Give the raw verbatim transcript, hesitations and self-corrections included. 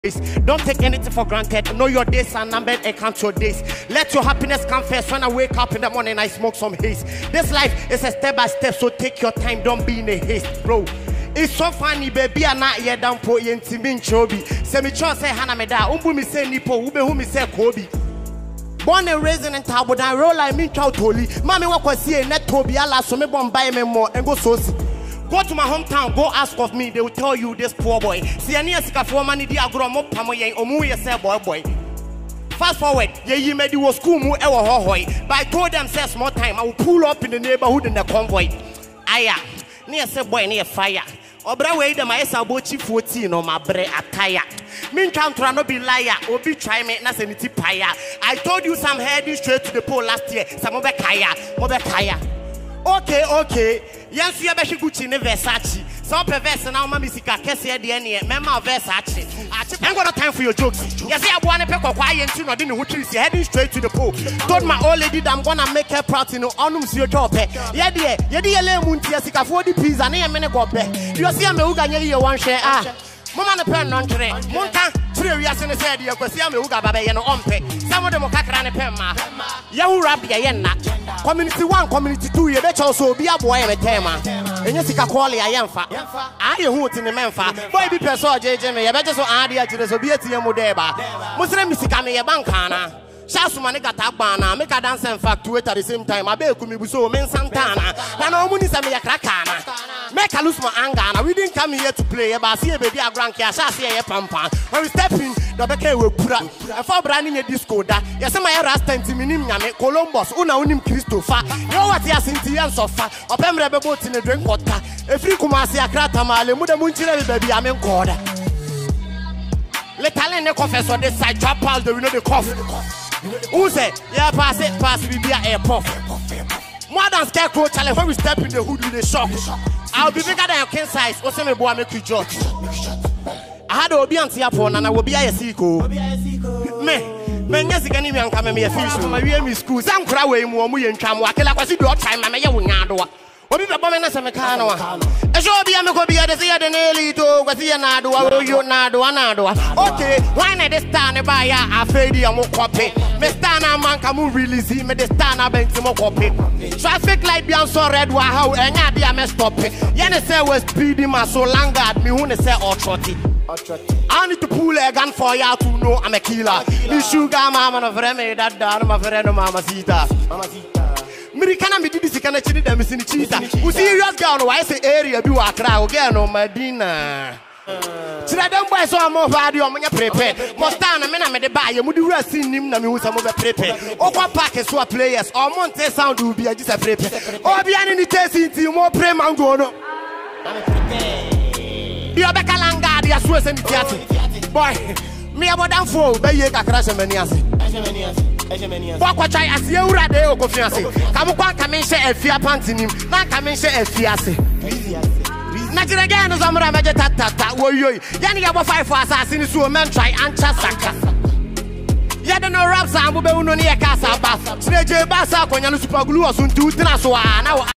Don't take anything for granted. Know your days are numbered and count your days. Let your happiness come first. When I wake up in the morning, I smoke some haze. This life is a step by step, so take your time. Don't be in a haste, bro. It's so funny, baby. I'm not yet down for you. Chobi. Semi Cho say Hana Meda. Umbu mi say Nipo. Ube hu mi say Kobe. Born and raised in Tabo, I roll like me chow toli. Mommy walk was here net Toby. Allah so me bon buy me more and go so. Go to my hometown, go ask of me, they will tell you this poor boy. See any sika for money dia grow mo pamo yen omu ye say boy boy. Fast forward, ye ye made you school mu e wo hohoi. But I told them say small time I will pull up in the neighborhood in the convoy. Aya, near say boy near fire. Obra way the my sabochi fourteen on my bre attire. Mean count no be liar, obi try me na seniti paya. I told you some heading straight to the pole last year. Some obe kaya, obe kaya. Okay, okay. Yes, you have a Gucci in Versace. So perverse now, Mammy Sika, Kessia, the N A, Mamma Versace. I got time for your jokes. Yes, I want to pick a quiet tune. I didn't know who heading straight to the pool. Told my old lady that I'm gonna make her proud to know onums your job. Yeah, dear, yeah, dear, Lemuntia, Sika, forty pieces, and a minute go back. You see, I'm a Uga, one share. Ah, Mamma, the pen non tre. Monta, three years in the said, you could see I'm a Uga, baby, and on pay. Some of them will cack around a pen, ma. Yahu Rabia, Yenna. Community one, community two, you bet also be a boy and a tema. And yes, you can call it a yamfa. I am hoot in the menfa. Boy, be persuaded, J J, I better so idea to the Soviet Mudeba. Muslim Missikami a bankana. Shasumani got a banana, make a dance and fact to it at the same time. I beg me so men Santana. Nano Munisami a crackana. Make a lose my anger. We didn't come here to play, but see a baby a grand cash, I see a pampa. When we step in, the Becca will put up. And for branding a disco, that yes, my Rasta and Timinim, Columbus, Una Unim Christopher. You know what you are saying, and so far. Or Pembre boat in a drink water. If you come and see a cratamale, Muda Munchina, baby, I'm in quarter. Let Talent confess on this side, drop out the window, the coffee. Who said, yeah, pass it, pass it, be a air puff. More than scarecrow challenge when we step in the hood with a shock. I'll be bigger than your king size. What's my boy make you judge? I had to be on Tiapon and I will be a sequel. Me, men, yes, again, you can come and be a fish from my real school. Some cry away more and come. I can like your time. I'm a young one. What is the bomb as a mechano? A show be a Mokobia, the theater nearly to Gazianado, you Nado, Anado. Okay, why not this time by a fade a more copy? Mestana Mankamu release him, the Stana bank to more copy. Traffic light beyond so red, wow, and Yadia must stop it. Yana say was speedy, my so long at me, who say or trotty. I need to pull a gun for you to know I'm a killer. The sugar mama of Remy, that down my friend of Mama Sita. Americana me did this kind of chili them in the cheese. Who serious girl? Why say area do a crowd again on my dinner? Today, don't buy some more value on your prepare. Mostana, men, I made a buy. You would do a scene him, and you some of the prepare. Or one package for players, or Monte sound will be a just a prepare. Or be any testing to more prem and go. You are back a langa, the Swiss and the boy. Me about down for Bay a crash and many. What what I as you read the confiance. Come on, come and share a fear panting him. Not come and share a fiasse. Natural again, as I'm a vegetata, were you? Yanni about five for assassins to a man try and chasaka. Yet no raps and will be near Casa Bass. Snake Bassa, when you super glue or soon to Traswa. Now